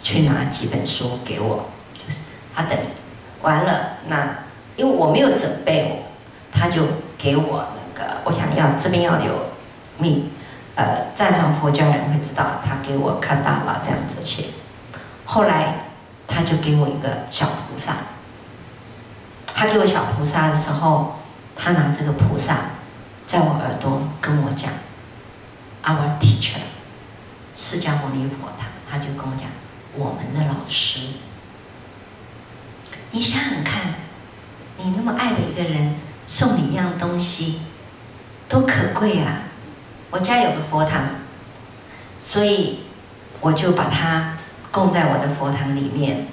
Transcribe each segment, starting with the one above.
去拿几本书给我，就是他等完了，那因为我没有准备，他就给我那个，我想要这边要有藏传佛教人会知道，他给我卡达拉这样子写。后来他就给我一个小菩萨，他给我小菩萨的时候，他拿这个菩萨在我耳朵跟我讲 ，Our teacher， 释迦牟尼佛他就跟我讲，我们的老师。你想想看，你那么爱的一个人送你一样东西，多可贵啊！我家有个佛堂，所以我就把它供在我的佛堂里面。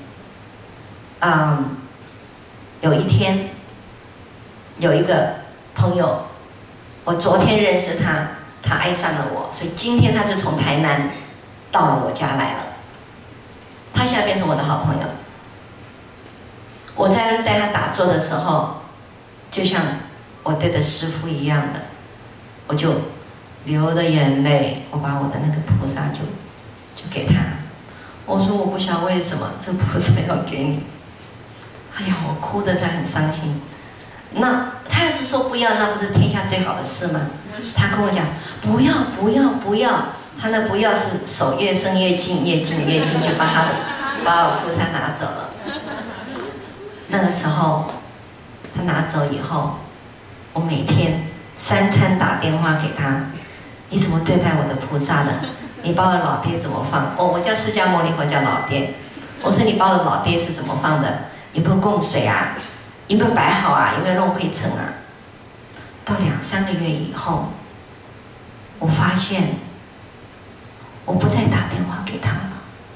有一天，有一个朋友，我昨天认识他，他爱上了我，所以今天他就从台南到了我家来了。他现在变成我的好朋友。我在带他打坐的时候，就像我对的师父一样的，我就流着眼泪，我把我的那个菩萨就给他。我说我不晓得为什么这菩萨要给你。哎呀，我哭得才很伤心。那他要是说不要，那不是天下最好的事吗？他跟我讲不要不要不要，他那不要是手越伸越近，越近越近，就把我菩萨拿走了。那个时候他拿走以后，我每天3餐打电话给他，你怎么对待我的菩萨的？你把我老爹怎么放？我叫释迦牟尼佛叫老爹。我说你把我的老爹是怎么放的？有没有供水啊？有没有摆好啊？有没有弄灰尘啊？到2、3个月以后，我发现我不再打电话给他了。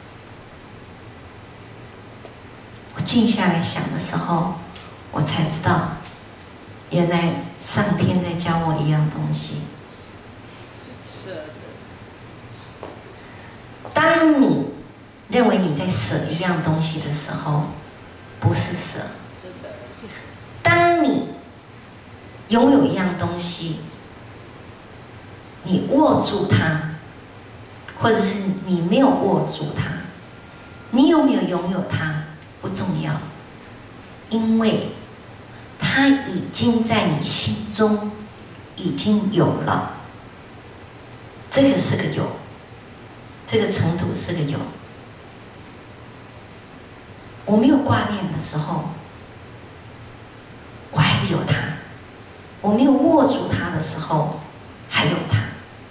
我静下来想的时候，我才知道，原来上天在教我一样东西。当你认为你在舍一样东西的时候，不是舍。当你拥有一样东西，你握住它，或者是你没有握住它，你有没有拥有它不重要，因为它已经在你心中已经有了。这个是个有，这个程度是个有。我没有挂念的时候，我还是有它；我没有握住它的时候，还有它。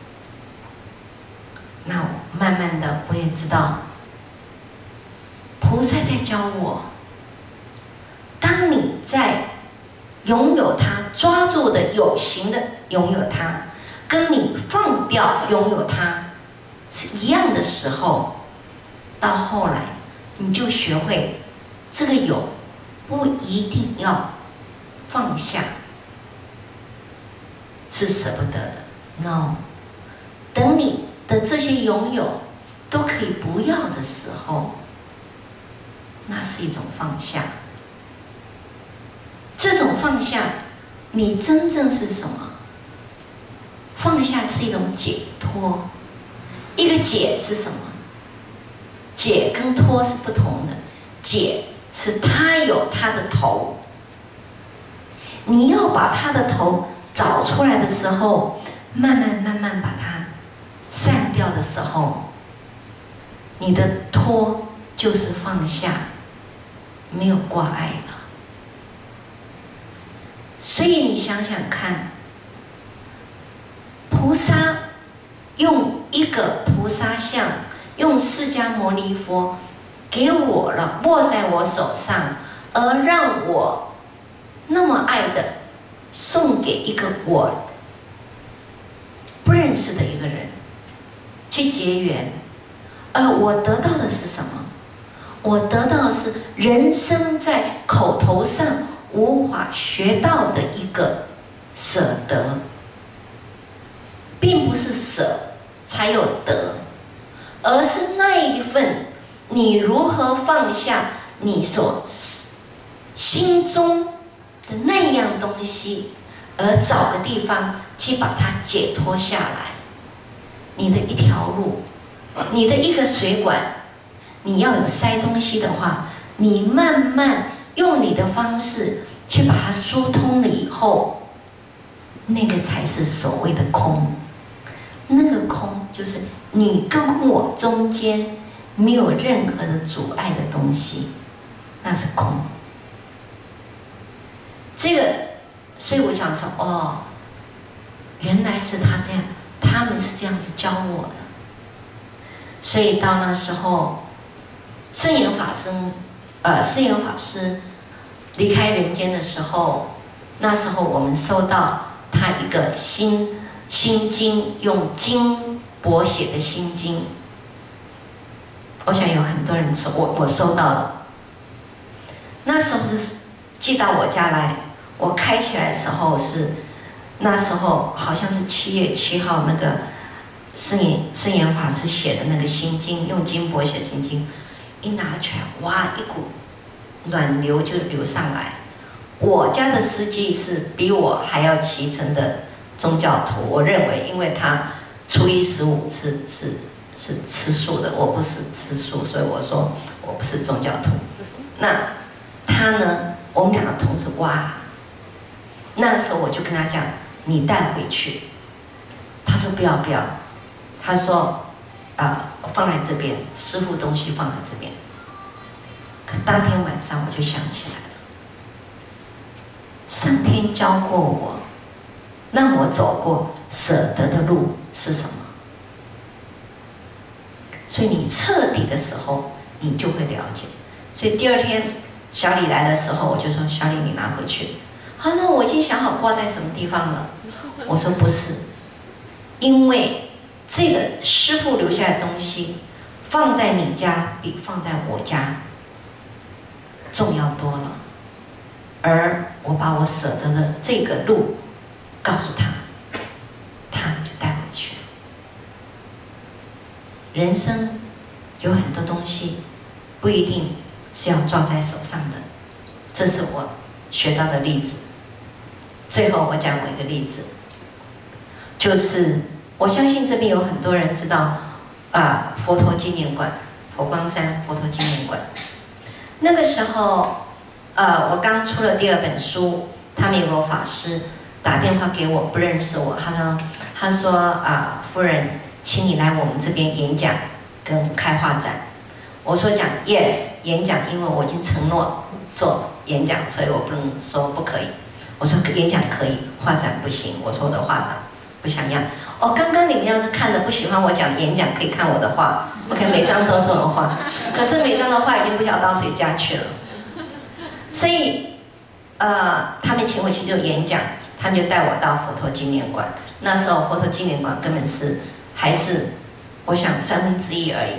那慢慢的，我也知道，菩萨在教我：当你在拥有它、抓住的有形的拥有它，跟你放掉拥有它是一样的时候，到后来你就学会。这个有不一定要放下，是舍不得的。No， 等你的这些拥有都可以不要的时候，那是一种放下。这种放下，你真正是什么？放下是一种解脱。一个解是什么？解跟脱是不同的。解是他有他的头，你要把他的头找出来的时候，慢慢把它散掉的时候，你的脱就是放下，没有挂碍了。所以你想想看，菩萨用一个菩萨像，用释迦牟尼佛给我了，握在我手上，而让我那么爱的送给一个我不认识的一个人去结缘，而我得到的是什么？我得到的是人生在口头上无法学到的一个舍得，并不是舍才有得，而是那一份。你如何放下你所心中的那样东西，而找个地方去把它解脱下来？你的一条路，你的一个水管， 你要有塞东西的话，你慢慢用你的方式去把它疏通了以后，那个才是所谓的空。那个空就是你跟我中间没有任何的阻碍的东西，那是空。这个，所以我想说，哦，原来是他这样，他们是这样子教我的。所以到那时候，圣严法师离开人间的时候，那时候我们收到他一个心经，用金帛写的心经。我想有很多人我收到了。那时候是寄到我家来，我开起来的时候是那时候好像是7月7号那个圣严法师写的那个心经，用金帛写的心经，一拿起来，哇，一股暖流就流上来。我家的司机是比我还要虔诚的宗教徒，我认为，因为他初一15是吃素的，我不是吃素，所以我说我不是宗教徒。那他呢，我们两个同时，哇，那时候我就跟他讲，你带回去。他说不要，他说放在这边，师父东西放在这边。可当天晚上我就想起来了，上天教过我，让我走过舍得的路是什么？所以你彻底的时候，你就会了解。所以第二天小李来的时候，我就说：“小李，你拿回去。”好，那我已经想好挂在什么地方了。我说不是，因为这个师父留下的东西，放在你家比放在我家重要多了。而我把我舍得的这个路告诉他，他就带回去了。人生有很多东西不一定是要抓在手上的，这是我学到的例子。最后我讲我一个例子，就是我相信这边有很多人知道佛陀纪念馆，佛光山佛陀纪念馆。那个时候我刚出了第2本书，他们有个法师打电话给我，不认识我，他说夫人，请你来我们这边演讲跟开画展。我说讲 yes 演讲，因为我已经承诺做演讲，所以我不能说不可以。我说演讲可以，画展不行。我说我的画展不像样。哦，刚刚你们要是看了不喜欢我讲演讲，可以看我的画。OK， 每张都是我的画，可是每张的画已经不晓得到谁家去了。所以他们请我去做演讲，他们就带我到佛陀纪念馆。那时候佛陀纪念馆根本是还是我想1/3而已。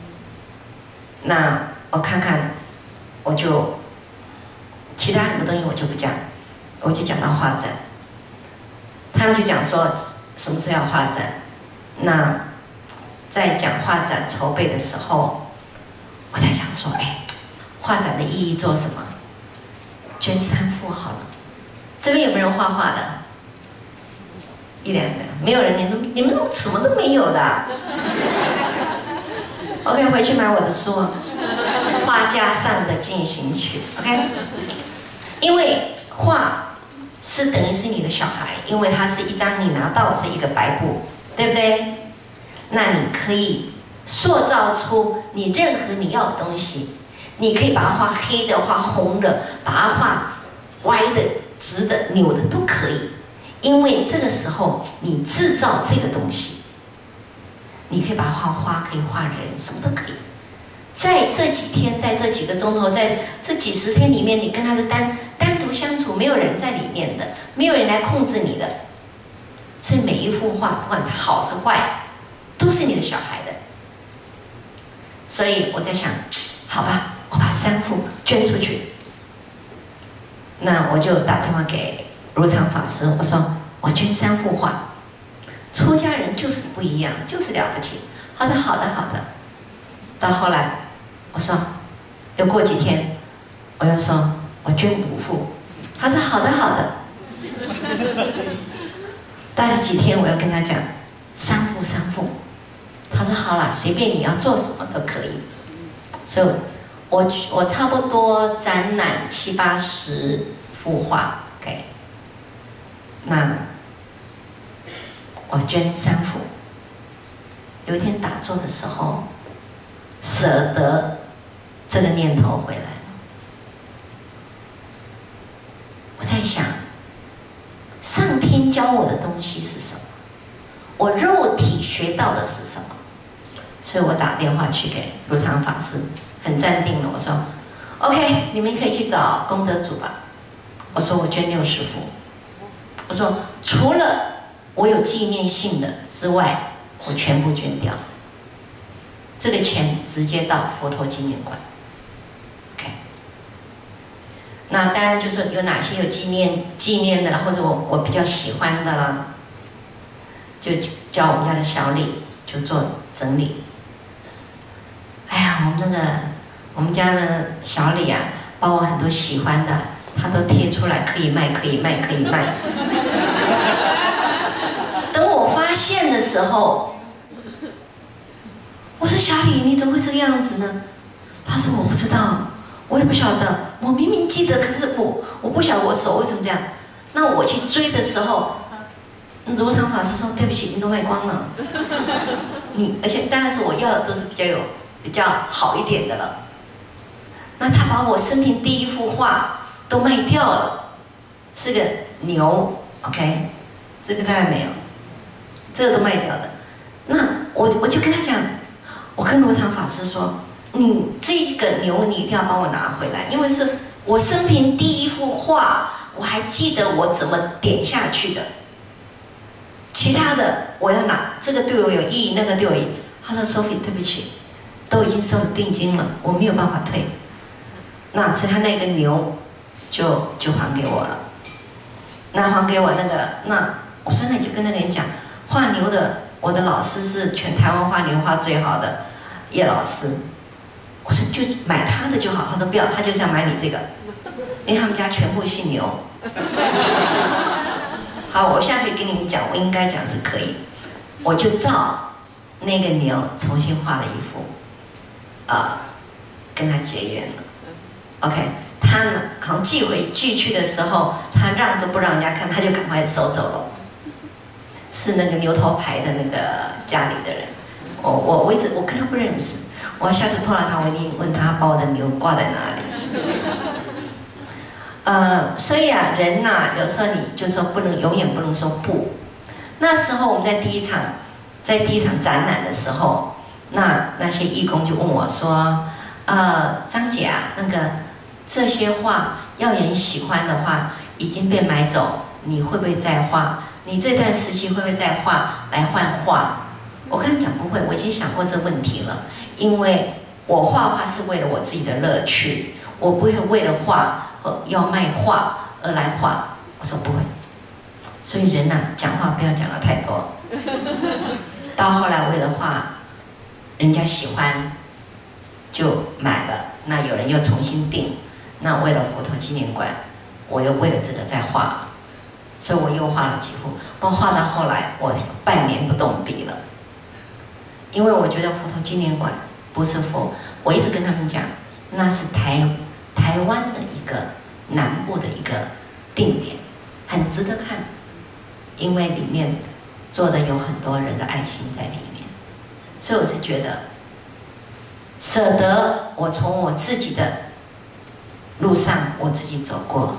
那我看看，我就其他很多东西我就不讲，我就讲到画展。他们就讲说什么时候要画展。那在讲画展筹备的时候，我在想说，画展的意义做什么？捐3幅好了。这边有没有人画画的？1、2个，没有人，你们什么都没有的。OK， 回去买我的书《画家上的进行曲》。OK， 因为画是等于是你的小孩，因为它是一张你拿到的是一个白布，对不对？那你可以塑造出你任何你要的东西，你可以把它画黑的、画红的，把它画歪的、直的、扭的都可以，因为这个时候你制造这个东西。你可以把它画花，可以画人，什么都可以。在这几天，在这几个钟头，在这几十天里面，你跟他是单独相处，没有人在里面的，没有人来控制你的。所以每一幅画，不管它好是坏，都是你的小孩的。所以我在想，好吧，我把3幅捐出去。那我就打电话给如常法师，我说我捐3幅画。出家人就是不一样，就是了不起。他说好的好的。到后来我说又过几天，我又说我捐5幅。他说好的好的。大概几天我要跟他讲3幅。他说好了，随便你要做什么都可以。 所以我差不多展览70、80幅画 ，OK。那我捐3幅。有一天打坐的时候，舍得这个念头回来了。我在想，上天教我的东西是什么？我肉体学到的是什么？所以我打电话去给如常法师，很镇定了。我说 ：“OK， 你们可以去找功德主吧。”我说我捐60幅。我说除了我有纪念性的之外，我全部捐掉。这个钱直接到佛陀纪念馆。OK。那当然就说有哪些有纪念的啦，或者我比较喜欢的啦，就叫我们家的小李就做整理。哎呀，我们家的小李啊，把我很多喜欢的，他都贴出来，可以卖。等我发现的时候，我说小李，你怎么会这个样子呢？他说我不知道，我也不晓得，我明明记得，可是我不晓得我手为什么这样。那我去追的时候，如常法师说对不起，已经都卖光了。而且当然是我要的都是比较好一点的了。那他把我生平第1幅画都卖掉了，是个牛 ，OK， 这个大概没有，这个都卖掉的。那我就跟他讲，我跟如常法师说，你这个牛你一定要帮我拿回来，因为是我生平第1幅画，我还记得我怎么点下去的。其他的我要拿，这个对我有意义，那个对我有意义。他说 ：“Sophie， 对不起，都已经收了定金了，我没有办法退。”那所以他那个牛就还给我了。那还给我那我说那你就跟那个人讲，画牛的我的老师是全台湾画牛画最好的叶老师。我说就买他的就好，他说不要，他就是要买你这个，因为他们家全部姓牛。好，我现在可以跟你们讲，我应该讲是可以，我就照那个牛重新画了一幅，跟他结缘了。OK， 他呢好像寄去的时候，他让都不让人家看，他就赶快收走了。是那个牛头牌的那个家里的人，我跟他不认识，我下次碰到他，我一定问他把我的牛挂在哪里。所以啊，人呐，有时候你就说永远不能说不。那时候我们在第一场展览的时候，那些义工就问我说：“张姐啊，这些画要人喜欢的话，已经被买走，你会不会再画？你这段时期会不会再画来换画？”我跟他讲不会，我已经想过这问题了，因为我画画是为了我自己的乐趣，我不会为了画要卖画而来画。我说不会，所以人呐，讲话不要讲得太多。到后来为了画，人家喜欢就买了，那有人又重新订，那为了佛陀纪念馆，我又为了这个再画了，所以我又画了几幅。不过画到后来，我半年不动笔了，因为我觉得佛陀纪念馆不是佛，我一直跟他们讲，那是台湾的一个南部的一个定点，很值得看，因为里面做的有很多人的爱心在里面，所以我是觉得舍得我从我自己的路上我自己走过，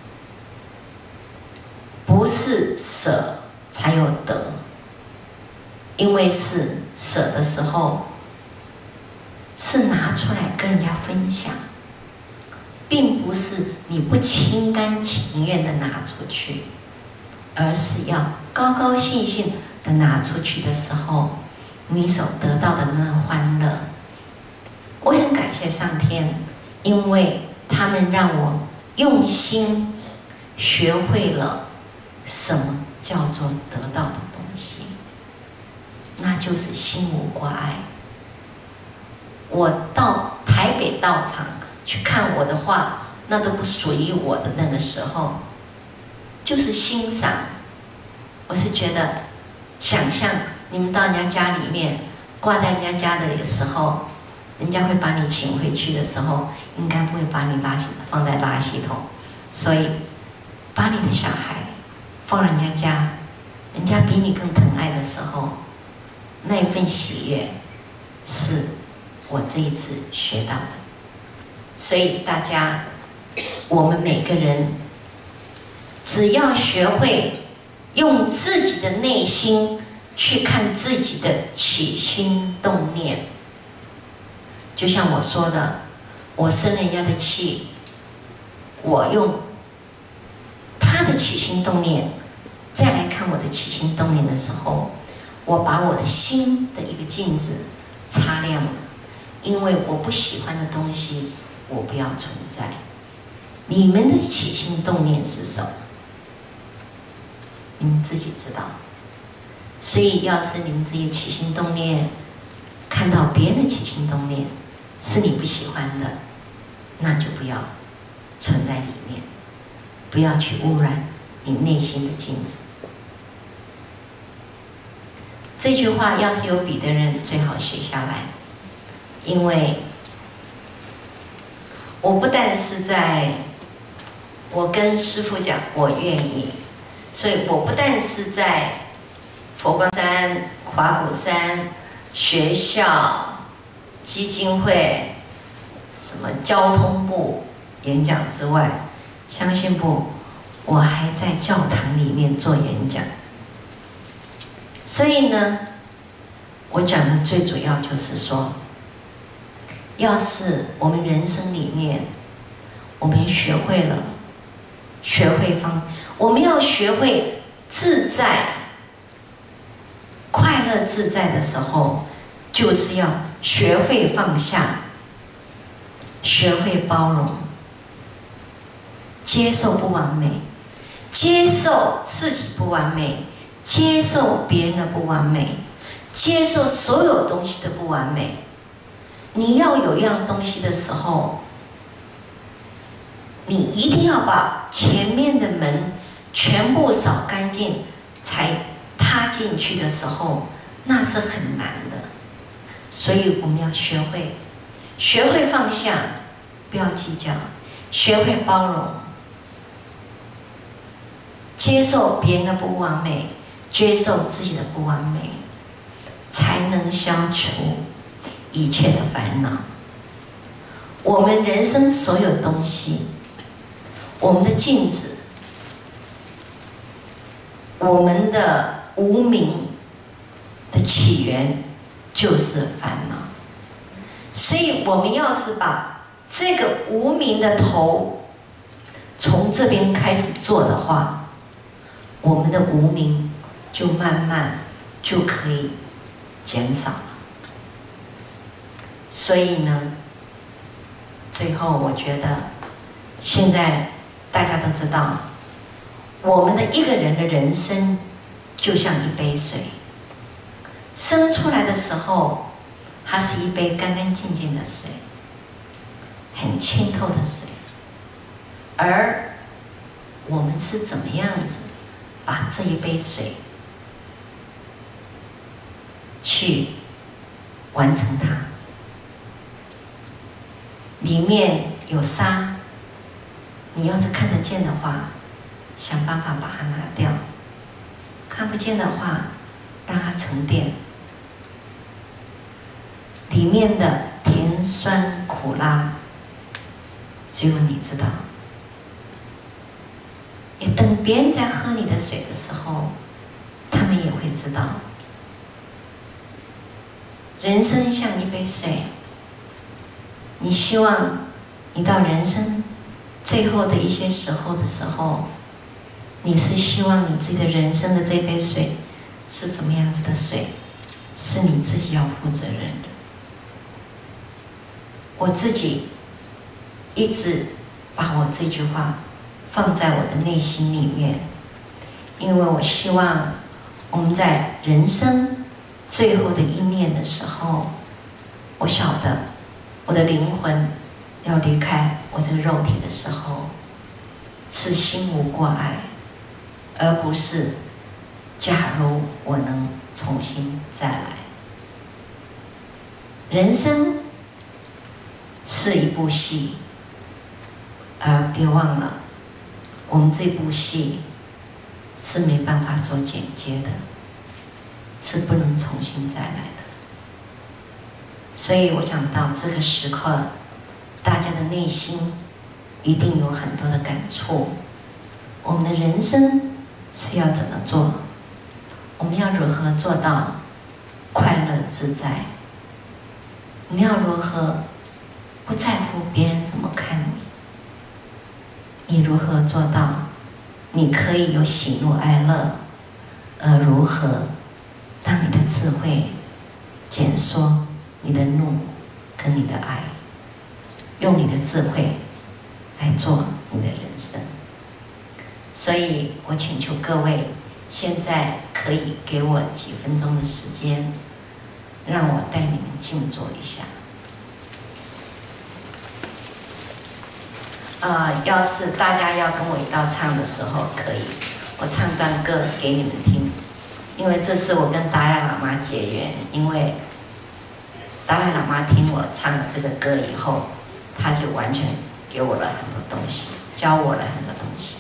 不是舍才有得，因为是舍的时候是拿出来跟人家分享，并不是你不心甘情愿的拿出去，而是要高高兴兴的拿出去的时候，你所得到的那欢乐。我很感谢上天，因为他们让我用心学会了什么叫做得到的东西，那就是心无挂碍。我到台北道场去看我的画，那都不属于我的那个时候，就是欣赏。我是觉得，想象你们到人家家里面挂在人家家的时候， 人家会把你请回去的时候，应该不会把你放在垃圾桶。所以，把你的小孩放人家家，人家比你更疼爱的时候，那一份喜悦，是我这一次学到的。所以大家，我们每个人，只要学会用自己的内心去看自己的起心动念。就像我说的，我生人家的气，我用他的起心动念再来看我的起心动念的时候，我把我的心的一个镜子擦亮了。因为我不喜欢的东西，我不要存在。你们的起心动念是什么？你们自己知道。所以，要是你们自己起心动念，看到别人的起心动念是你不喜欢的，那就不要存在里面，不要去污染你内心的镜子。这句话要是有笔的人，最好写下来，因为我不但是我跟师父讲我愿意，所以我不但是在佛光山、华骨山、学校、基金会、什么交通部演讲之外，相信不，我还在教堂里面做演讲。所以呢，我讲的最主要就是说，要是我们人生里面，我们学会我们要学会自在、快乐自在的时候，就是要学会放下，学会包容，接受不完美，接受自己不完美，接受别人的不完美，接受所有东西的不完美。你要有一样东西的时候，你一定要把前面的门全部扫干净，才踏进去的时候，那是很难的。所以我们要学会放下，不要计较，学会包容，接受别人的不完美，接受自己的不完美，才能消除一切的烦恼。我们人生所有东西，我们的镜子，我们的无明的起源就是烦恼。所以我们要是把这个无明的头从这边开始做的话，我们的无明就慢慢就可以减少了。所以呢，最后我觉得，现在大家都知道，我们的一个人的人生就像一杯水，生出来的时候，它是一杯干干净净的水，很清透的水，而我们是怎么样子把这一杯水去完成它？里面有沙，你要是看得见的话，想办法把它拿掉；看不见的话，让它沉淀。里面的甜酸苦辣，只有你知道。也等别人在喝你的水的时候，他们也会知道。人生像一杯水，你希望你到人生最后的一些时候的时候，你是希望你自己的人生的这杯水是怎么样子的水，是你自己要负责任的。我自己一直把我这句话放在我的内心里面，因为我希望我们在人生最后的一念的时候，我晓得我的灵魂要离开我这个肉体的时候，是心无挂碍，而不是假如我能重新再来。人生是一部戏，而别忘了，我们这部戏是没办法做剪接的，是不能重新再来的。所以我讲到这个时刻，大家的内心一定有很多的感触。我们的人生是要怎么做？我们要如何做到快乐自在？你要如何不在乎别人怎么看你？你如何做到你可以有喜怒哀乐？而如何让你的智慧减缩你的怒跟你的爱，用你的智慧来做你的人生。所以我请求各位，现在可以给我几分钟的时间，让我带你们静坐一下。要是大家要跟我一道唱的时候，可以，我唱段歌给你们听，因为这是我跟达赖喇嘛结缘。因为达赖喇嘛听我唱了这个歌以后，他就完全给我了很多东西，教我了很多东西。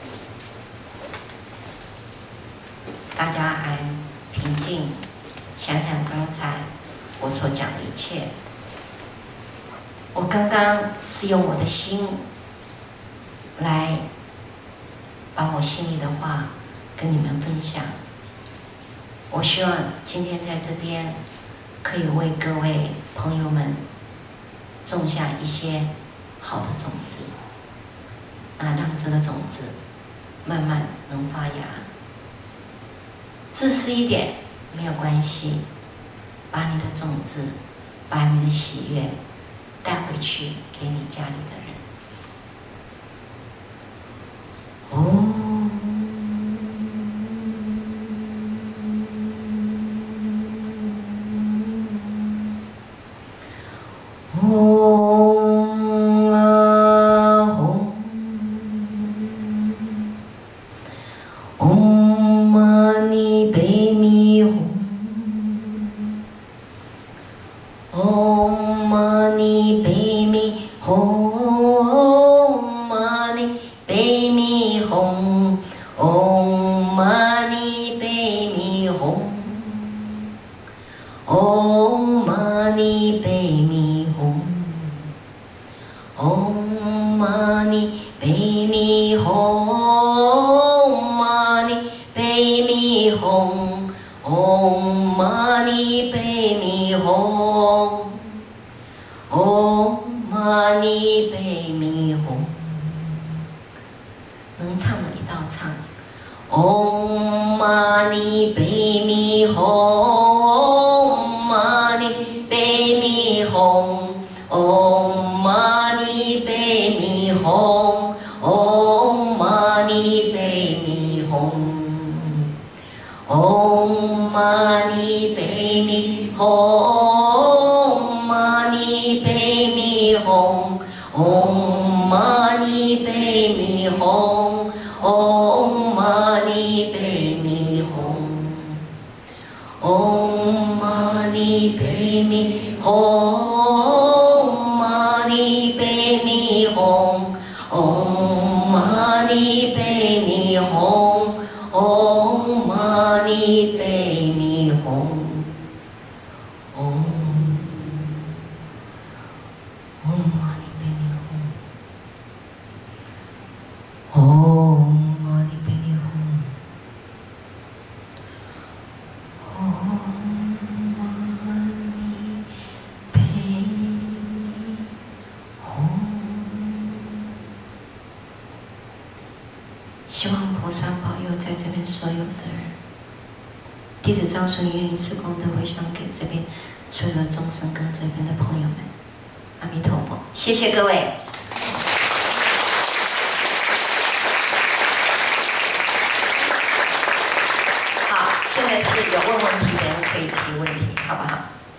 大家安平静，想想刚才我所讲的一切。我刚刚是用我的心来把我心里的话跟你们分享。我希望今天在这边可以为各位朋友们种下一些好的种子，让这个种子慢慢能发芽。自私一点没有关系，把你的种子，把你的喜悦带回去给你家里的人。能唱的一道唱。Om Mani Padme Hum Mani Padme Hum Om Mani Padme Hum Om Mani Padme Hum Om Mani Padme Hum Mani Padme Hum Om Mani Padme Hum Om Mani Padme Hum Om Mani Padme Hum Mani Padme Hum Om Mani Padme Hum Om Mani Padme Hum Om Mani Padme Hum Om Mani Padme Hum Om Mani Padme Hum。希望菩萨保佑在这边所有的人。弟子张顺愿以此功德回向给这边所有的众生跟这边的朋友们。阿弥陀佛，谢谢各位。好，现在是有问问题的人可以提问题，好不好？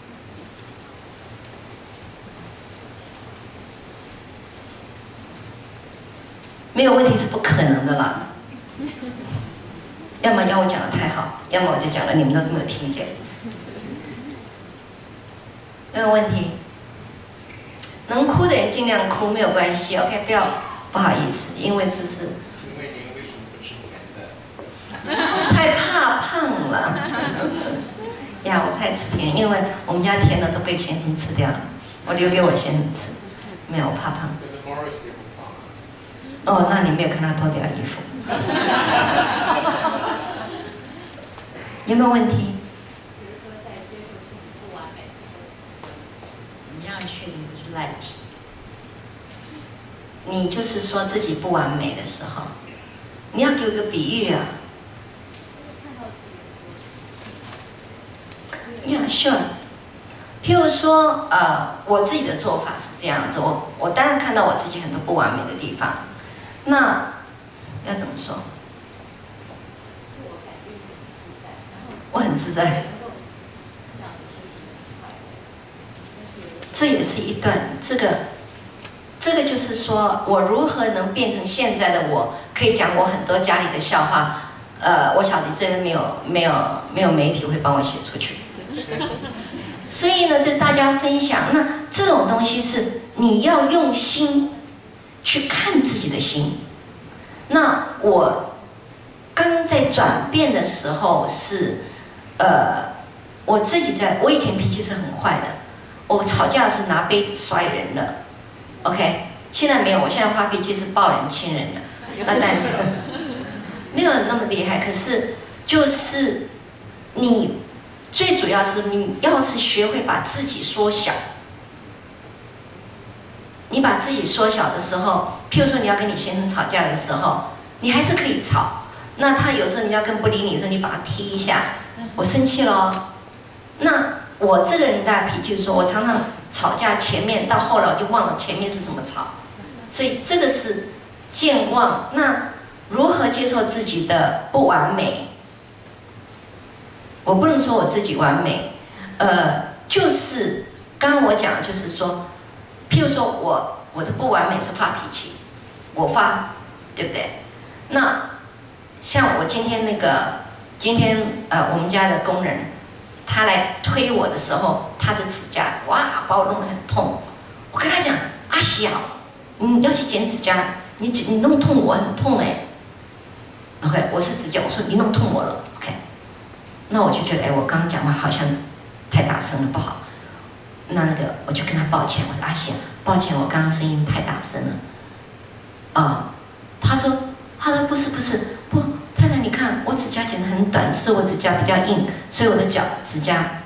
没有问题是不可能的啦。要么要我讲的太好，要么我就讲了你们都没有听见。没有问题，能哭哭的人尽量哭，没有关系 ，OK， 不好意思，因为这是。 因为您为什么不吃甜的？ 太怕胖了。呀，我太吃甜，因为我们家甜的都被先生吃掉了，我留给我先生吃。没有，我怕胖。 可是 Morris 也不胖啊。 哦，那你没有看他脱掉衣服。有没有问题？ 比如说在接受自己不完美的时候，怎么样确定不是赖皮？ 你就是说自己不完美的时候，你要给我一个比喻啊。Yeah, sure。譬如说，我自己的做法是这样子，我当然看到我自己很多不完美的地方，那要怎么说？我很自在。这也是一段，这个就是说我如何能变成现在的我，可以讲我很多家里的笑话。我晓得这边没有媒体会帮我写出去，所以呢，对大家分享。那这种东西是你要用心去看自己的心。那我刚在转变的时候是，我自己我以前脾气是很坏的，我吵架是拿杯子摔人的 ，OK， 现在没有，我现在发脾气是抱人亲人的，那但是没有那么厉害。可是就是你最主要是你要是学会把自己缩小，你把自己缩小的时候，譬如说你要跟你先生吵架的时候，你还是可以吵。那他有时候你要跟不理你的时候，你把他踢一下，我生气了哦。那我这个人的脾气就是说，我常常吵架前面到后来我就忘了前面是怎么吵，所以这个是健忘。那如何接受自己的不完美？我不能说我自己完美，就是刚刚我讲的就是说，譬如说我的不完美是发脾气，我发，对不对？那像我今天我们家的工人，他来推我的时候，他的指甲哇把我弄得很痛。我跟他讲，阿喜啊，你要去剪指甲，你弄痛我很痛哎。OK， 我是指甲，我说你弄痛我了 ，OK。那我就觉得，我刚刚讲话好像太大声了，不好。那个我就跟他抱歉，我说阿喜，抱歉，我刚刚声音太大声了。他说不是，太太，你看我指甲剪得很短，是我指甲比较硬，所以我的指甲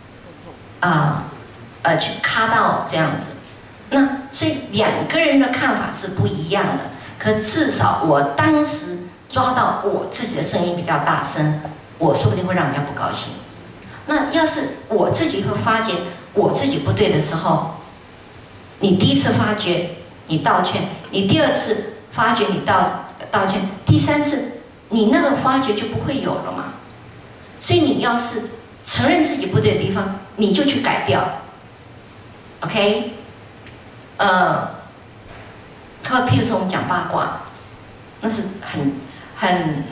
去卡到这样子。那所以两个人的看法是不一样的，可至少我当时抓到我自己的声音比较大声，我说不定会让人家不高兴。那要是我自己会发觉我自己不对的时候，你第一次发觉你道歉，你第二次发觉你道歉，第三次你那个发觉就不会有了嘛。所以你要是承认自己不对的地方，你就去改掉 ，OK？ 譬如说我们讲八卦，那是很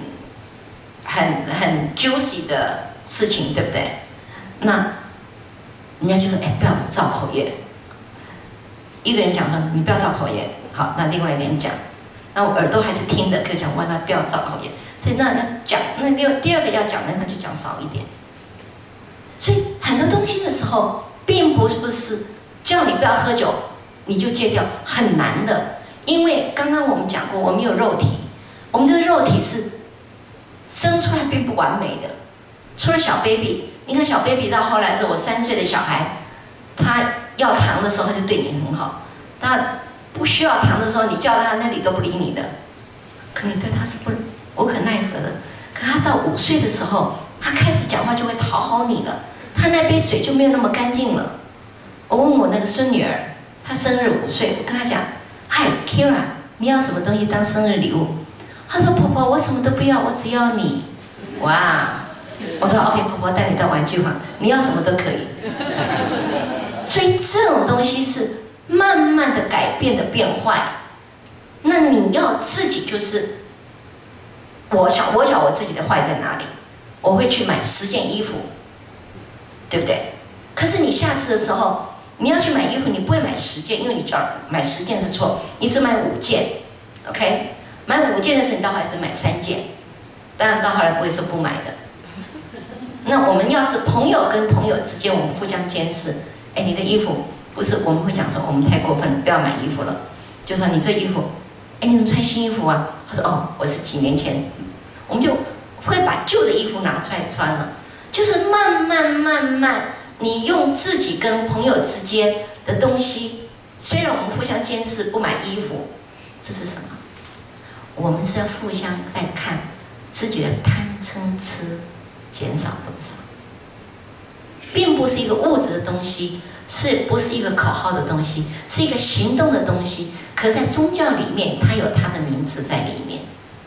juicy 的事情，对不对？那人家就说，不要造口业。一个人讲说你不要造口业，好，那另外一个人讲，那我耳朵还是听的，可以讲完了不要造口业。所以那要讲，那第二个要讲的他就讲少一点。所以很多东西的时候，并不是叫你不要喝酒，你就戒掉，很难的。因为刚刚我们讲过，我们有肉体，我们这个肉体是生出来并不完美的。除了小 baby， 你看小 baby 到后来是我3岁的小孩，他要糖的时候他就对你很好，他不需要糖的时候，你叫他那里都不理你的，可你对他是无可奈何的。可他到5岁的时候，他开始讲话就会讨好你了，他那杯水就没有那么干净了。我问我那个孙女儿，她生日5岁，我跟她讲，嗨 Kira， 你要什么东西当生日礼物？她说婆婆，我什么都不要，我只要你。哇！我说 OK， 婆婆带你到玩具房，你要什么都可以。所以这种东西是慢慢的改变的变坏。那你要自己就是我晓我自己的坏在哪里，我会去买10件衣服，对不对？可是你下次的时候， 你要去买衣服，你不会买10件，因为你知道买10件是错，你只买5件 ，OK？ 买5件的时候，你到后来只买3件，当然到后来不会是不买的。那我们要是朋友跟朋友之间，我们互相监视，哎，你的衣服不是我们会讲说我们太过分，不要买衣服了，就说你这衣服，哎，你怎么穿新衣服啊？他说哦，我是几年前，我们就会把旧的衣服拿出来穿了，就是慢慢。你用自己跟朋友之间的东西，虽然我们互相监视不买衣服，这是什么？我们是要互相在看自己的贪嗔痴减少多少，并不是一个物质的东西，是不是一个口号的东西，是一个行动的东西。可是在宗教里面，它有它的名字在里面。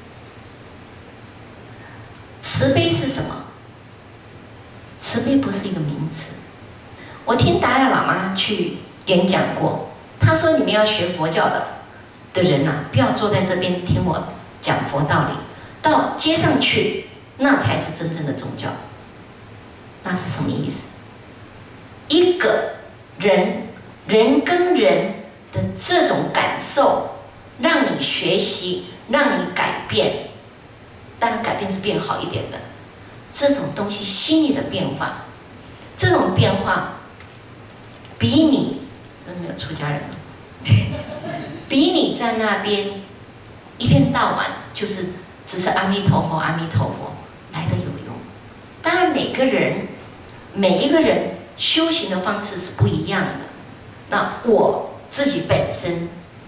慈悲是什么？慈悲不是一个名词。我听达赖喇嘛去演讲过，他说你们要学佛教的人啊，不要坐在这边听我讲佛道理，到街上去，那才是真正的宗教。那是什么意思？一个人跟人的这种感受，让你学习，让你改变，当然改变是变好一点的，这种东西心理的变化，这种变化比你真的没有出家人了，比你在那边一天到晚就是只是阿弥陀佛阿弥陀佛来的有用。当然每一个人修行的方式是不一样的。那我自己本身，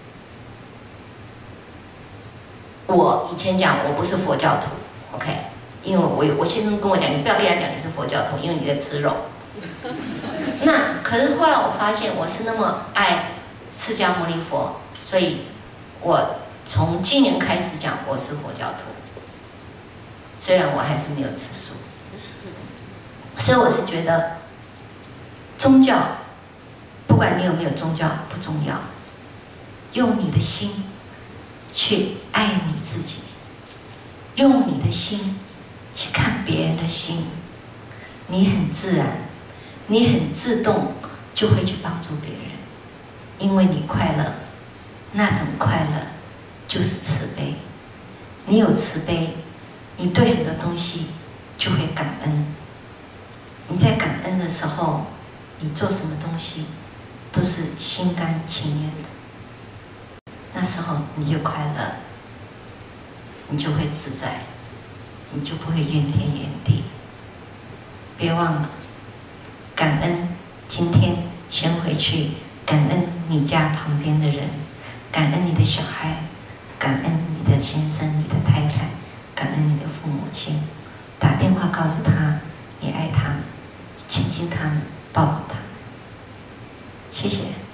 我以前讲我不是佛教徒 ，OK， 因为我先生跟我讲，你不要跟他讲你是佛教徒，因为你在吃肉。那可是后来我发现我是那么爱释迦牟尼佛，所以我从今年开始讲我是佛教徒，虽然我还是没有吃素。所以我是觉得宗教，不管你有没有宗教不重要，用你的心去爱你自己，用你的心去看别人的心，你很自然，你很自动就会去帮助别人，因为你快乐，那种快乐就是慈悲。你有慈悲，你对很多东西就会感恩。你在感恩的时候，你做什么东西都是心甘情愿的，那时候你就快乐，你就会自在，你就不会怨天怨地。别忘了感恩，今天先回去感恩你家旁边的人，感恩你的小孩，感恩你的先生、你的太太，感恩你的父母亲，打电话告诉他你爱他们，亲亲他们，抱抱他们。谢谢。